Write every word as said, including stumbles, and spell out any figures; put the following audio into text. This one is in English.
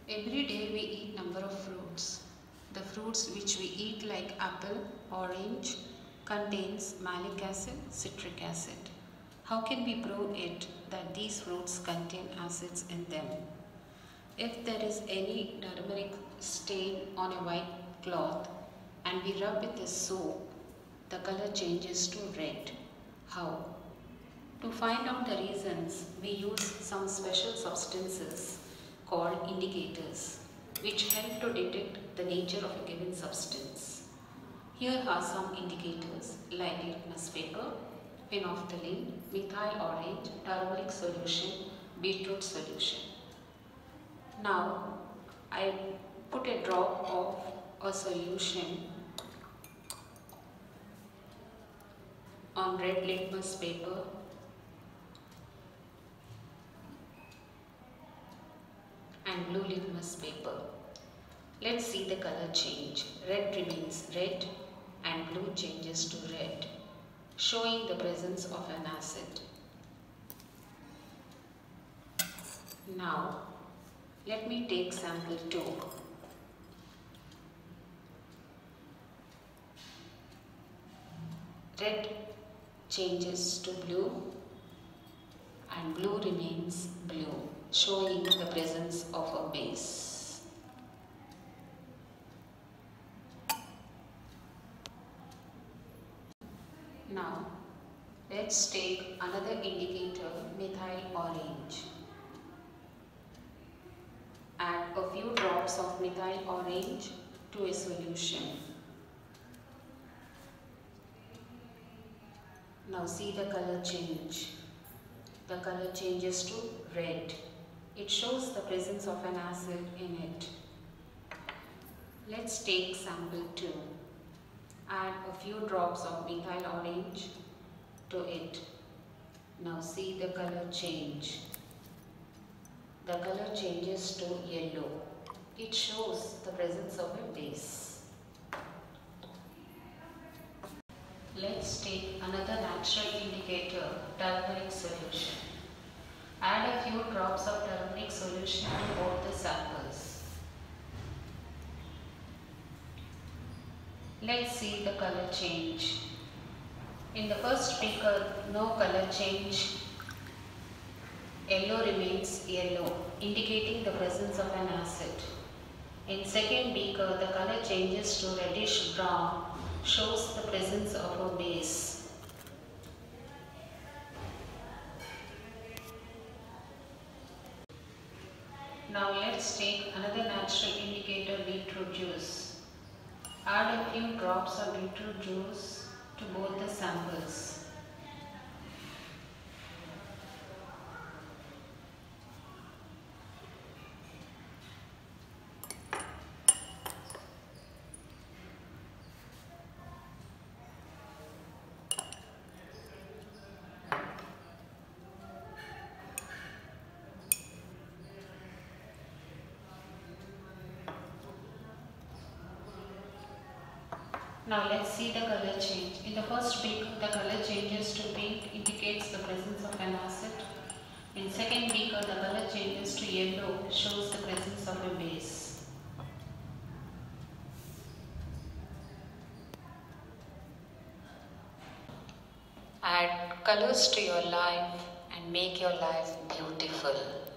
Every day we eat number of fruits. The fruits which we eat like apple, orange contains malic acid, citric acid. How can we prove it that these fruits contain acids in them? If there is any turmeric stain on a white cloth and we rub with a soap, the color changes to red. How? To find out the reasons, we use some special substances called indicators, which help to detect the nature of a given substance. Here are some indicators like litmus paper, phenolphthalein, methyl orange, turmeric solution, beetroot solution. Now, I put a drop of a solution on red litmus paper and blue litmus paper. Let's see the color change. Red remains red and blue changes to red, showing the presence of an acid. Now, let me take sample two. Red changes to blue and blue remains blue, showing the presence of a base. Now, let's take another indicator, methyl orange. Add a few drops of methyl orange to a solution. Now see the color change. The color changes to red. It shows the presence of an acid in it. Let's take sample two. Add a few drops of methyl orange to it. Now see the color change. The color changes to yellow. It shows the presence of a base. Let's take another natural indicator, turmeric solution. Add a few drops of turmeric solution to both the samples. Let's see the color change. In the first beaker, no color change. Yellow remains yellow, indicating the presence of an acid. In second beaker, the color changes to reddish brown, shows the presence of a base. Now let's take another natural indicator, beetroot juice. Add a few drops of beetroot juice to both the samples. Now let's see the color change. In the first beaker, the color changes to pink, indicates the presence of an acid. In second beaker, the color changes to yellow, shows the presence of a base. Add colors to your life and make your life beautiful.